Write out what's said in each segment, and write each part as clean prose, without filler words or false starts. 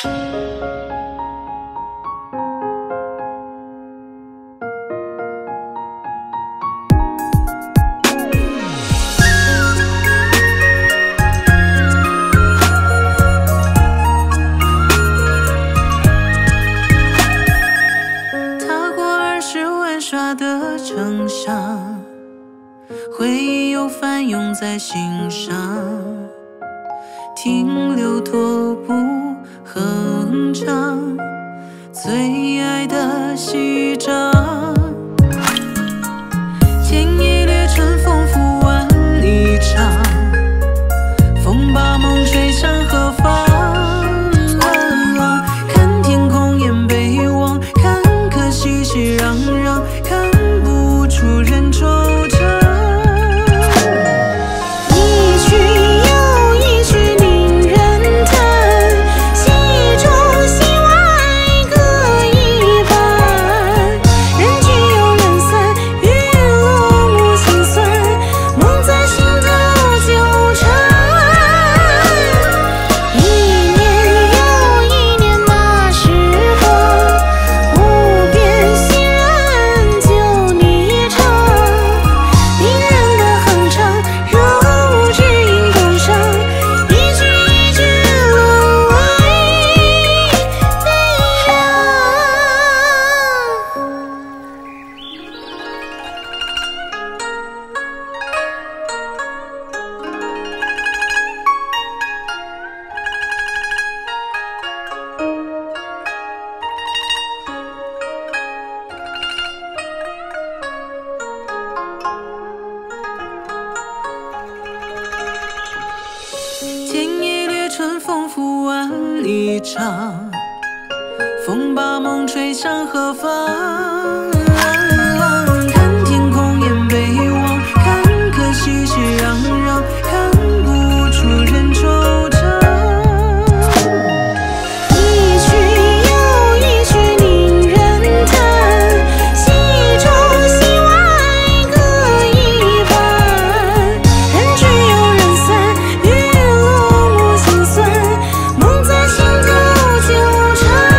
的城上，回忆又翻涌在心上，停留踱步哼唱，最爱的序章。天一掠春风拂万里长，风把梦吹向何方？看天空雁北望，看客熙熙攘攘，看不出人惆怅。一曲又一曲令人叹，戏中戏外各一半。人聚又人散，雨落木心酸，梦在心头纠缠。一年又一年那时光，无边熙然就你唱。恋人的哼唱，若无知音共赏，一句一句沦为悲凉。天一掠春风拂万里长，风把梦吹向何方？看天空雁北望，看客熙熙攘攘，看不出人惆怅。一曲又一曲令人叹，戏中戏外各一半。人聚又人散，雨落木心酸，梦在心头纠缠。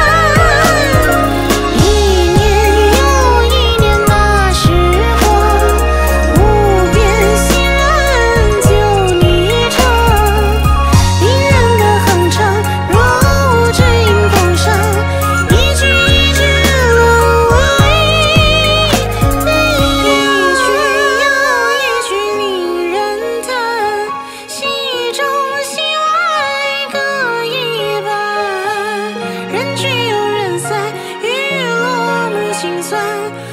一年又一年那时光，无边熙然就你唱。恋人的哼唱，若无知音共赏，一句一句沦为悲凉。一曲又一曲令人叹，戏中戏外各一半。人聚又人散，雨落木心酸。